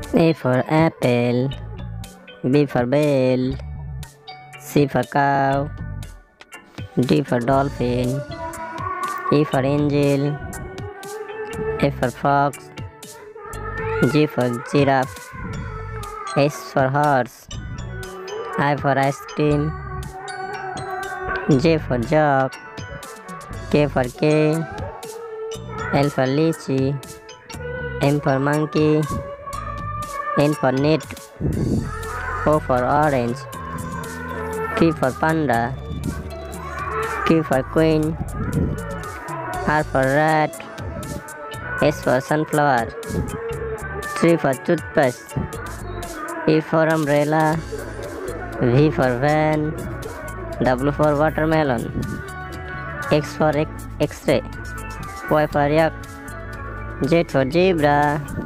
A for apple, B for bell, C for cow, D for dolphin, E for angel, F for fox, G for giraffe, H for horse, I for ice cream, J for jug, K for cane, L for lychee, M for monkey, N for net, O for orange, P for panda, Q for queen, R for rat, S for sunflower, T for toothpaste, E for umbrella, V for van, W for watermelon, X for X-ray, Y for yak, Z for zebra.